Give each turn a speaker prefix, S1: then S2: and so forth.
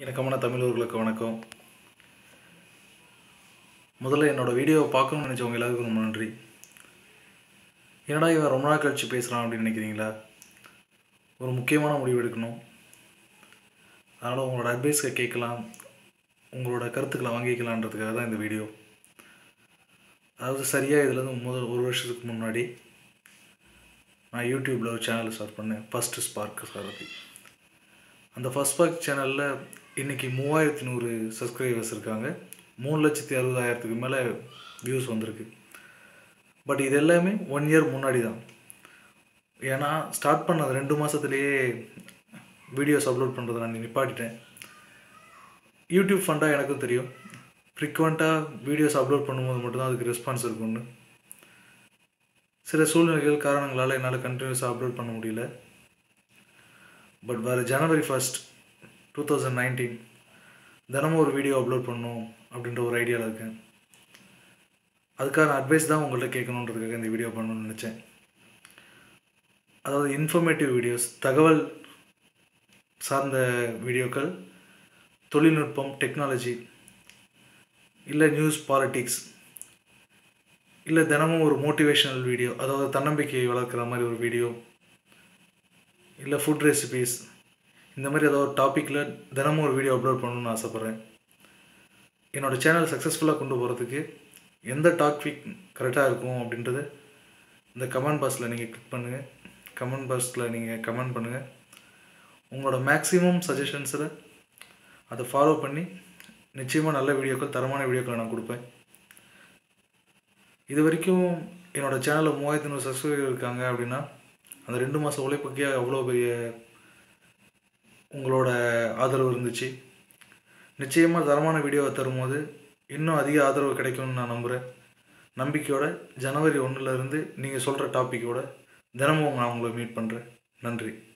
S1: இணக்கமான தமிழர்களுக்கு வணக்கம். முதல்ல என்னோடய வீடியோவை பார்க்கணும்னு நினச்சவங்க எல்லாருக்கும் ரொம்ப நன்றி. என்னடா இவன் ரொம்ப நாள் கழிச்சு பேசுகிறான் அப்படின்னு நினைக்கிறீங்களா? ஒரு முக்கியமான முடிவு எடுக்கணும். அதனால் உங்களோட அட்வைஸை கேட்கலாம், உங்களோட கருத்துக்களை வாங்கிக்கலான்றதுக்காக தான் இந்த வீடியோ. அதாவது சரியாக இதுலேருந்து ஒரு வருஷத்துக்கு முன்னாடி நான் யூடியூப்பில் ஒரு சேனல் ஸ்டார்ட் பண்ணேன், ஃபஸ்ட்டு ஸ்பார்க் சாரதி. அந்த ஃபஸ்ட் ஸ்பார்க் சேனலில் இன்றைக்கி 3100 சப்ஸ்கிரைபர்ஸ் இருக்காங்க. 3,60,000க்கு மேலே வியூஸ் வந்திருக்கு. பட் இது எல்லாமே 1 இயர் முன்னாடி தான். ஏன்னா ஸ்டார்ட் பண்ண 2 மாதத்துலேயே வீடியோஸ் அப்லோட் பண்ணுறதை நான் நிப்பாட்டிட்டேன். யூடியூப் ஃபண்டாக எனக்கும் தெரியும், ஃப்ரீக்வெண்ட்டாக வீடியோஸ் அப்லோட் பண்ணும்போது மட்டும்தான் அதுக்கு ரெஸ்பான்ஸ் இருக்குன்னு. சில சூழ்நிலைகள் காரணங்களால் என்னால் கண்டினியூஸாக அப்லோட் பண்ண முடியல. பட் வர ஜனவரி 1, 2019 தினமும் ஒரு வீடியோ அப்லோட் பண்ணணும் அப்படின்ற ஒரு ஐடியாவில் இருக்கேன். அதுக்கான அட்வைஸ் தான் உங்கள்கிட்ட கேட்கணுன்றதுக்காக இந்த வீடியோ பண்ணணும்னு நினச்சேன். அதாவது இன்ஃபர்மேட்டிவ் வீடியோஸ், தகவல் சார்ந்த வீடியோக்கள், தொழில்நுட்பம், டெக்னாலஜி, இல்லை நியூஸ், பாலிட்டிக்ஸ், இல்லை தினமும் ஒரு மோட்டிவேஷனல் வீடியோ, அதாவது தன்னம்பிக்கையை வளர்க்குற மாதிரி ஒரு வீடியோ, இல்லை ஃபுட் ரெசிபீஸ், இந்த மாதிரி ஏதாவது ஒரு டாப்பிக்கில் தினமும் ஒரு வீடியோ அப்லோட் பண்ணணும்னு ஆசைப்பட்றேன். என்னோடய சேனல் சக்ஸஸ்ஃபுல்லாக கொண்டு போகிறதுக்கு எந்த டாபிக் கரெக்டாக இருக்கும் அப்படின்றது இந்த கமெண்ட் பாக்ஸில் நீங்கள் கிளிக் பண்ணுங்கள். கமெண்ட் பாக்ஸில் நீங்கள் கமெண்ட் பண்ணுங்கள். உங்களோட மேக்ஸிமம் சஜஷன்ஸில் அதை ஃபாலோ பண்ணி நிச்சயமாக நல்ல வீடியோக்கள், தரமான வீடியோக்களை நான் கொடுப்பேன். இது வரைக்கும் என்னோடய சேனலில் 3100 சப்ஸ்கிரைபர் இருக்காங்க அப்படின்னா அந்த 2 மாத உழைப்புக்கே அவ்வளோ பெரிய உங்களோட ஆதரவு இருந்துச்சு. நிச்சயமாக தரமான வீடியோவை தரும்போது இன்னும் அதிக ஆதரவு கிடைக்கும்னு நான் நம்புகிறேன். நம்பிக்கையோட ஜனவரி 1 நீங்கள் சொல்கிற டாப்பிக்கோட தினமும் நான் உங்களை மீட் பண்ணுறேன். நன்றி.